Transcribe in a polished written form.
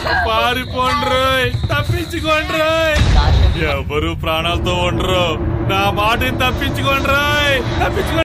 పారిపోండ్రోయ్, తప్పించుకోండ్రోయ్. ఎవరు ప్రాణాలతో ఉండరు. నా మాటని తప్పించుకోండ్రోయ్, తప్పించుకో.